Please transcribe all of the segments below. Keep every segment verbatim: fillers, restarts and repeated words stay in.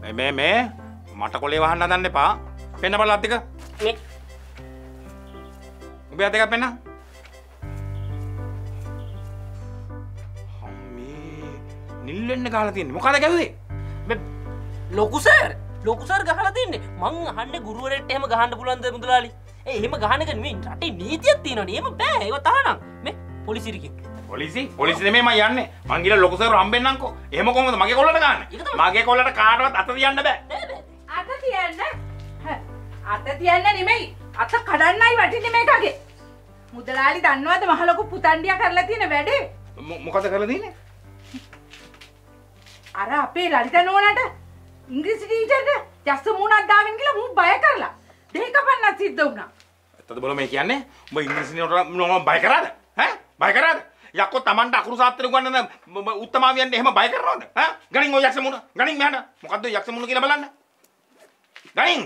මේ මේ මට කොලේ වහන්න හදන්න එපා. පෙන්න බලලා අත් දෙක. මේ. උඹ අත් දෙක පෙන්න. අම්මේ නිල් වෙන්න ගහලා තියෙන්නේ. මොකද ගැහුවේ? මේ ලොකු සර් ලොකු සර් ගහලා තින්නේ. මං අහන්නේ ගුරුවරයෙක්ට එහෙම ගහන්න පුළුවන්ද මුදලාලි? ඒ එහෙම ගහන එක නෙමෙයි රටේ නීතියක් තියෙනවනේ. එහෙම බෑ. ඒක තහනම්. මේ පොලිසියට කිව්ව. පොලිසි පොලිසි නෙමෙයි මම යන්නේ. මං ගිහලා ලොකු සර් හම්බෙන්නම්කෝ. එහෙම කොහොමද මගේ කොල්ලට ගහන්නේ? මගේ කොල්ලට කාටවත් අත තියන්න බෑ. අත තියන්න? අත තියන්න නෙමෙයි. අත කඩන්නයි වටින්නේ මේකගේ. මුදලාලි දන්නවද මහ ලොකු පුතණ්ඩියා කරලා තියෙන වැඩේ? මොකද කරලා තියෙන්නේ? අර අපේ ලලිත නෝනාට ඉංග්‍රීසි ටීචර්ට ජස්ස මූණක් දාගෙන ගිහලා මූ බය කරලා දෙහි කපන්නත් සිද්ධ වුණා. එතකොට බල මේ කියන්නේ උඹ ඉංග්‍රීසි නෝට මම බය කරාද? ඈ බය කරාද? යක්කෝ Tamanට අකුරු සාත්‍රේ උගන්නන උත්තමාවියන්ට එහෙම බය කරනවද? ඈ ගණින් ඔය යක්ෂ මූණ ගණින් මෙහාට මොකද්ද ඔය යක්ෂ මූණ කියලා බලන්න. ගණින්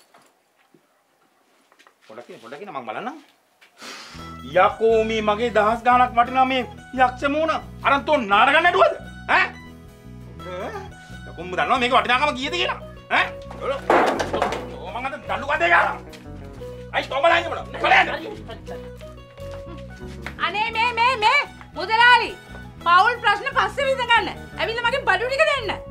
පොඩක් ඉන්න පොඩක් ඉන්න මම බලන්නම්. යකෝ මේ මගේ දහස් ගාණක් වටිනා මේ යක්ෂ මූණ අරන් තෝ නාඩගම් නඩුවද? ඈ යකෝ මම දන්නවා මේක වටිනාකම කීයද කියලා. ඈ ඔය මම අද දඬු කඩේ ගහලා. අයි තෝමලා ඉන්න බල. කොලයන්ද? අනේ මේ මේ මේ මුදලාලි පවුල් ප්‍රශ්න පස්සේ විසඳගන්න. ඇවිල්ලා මගේ බඩු ටික දෙන්න.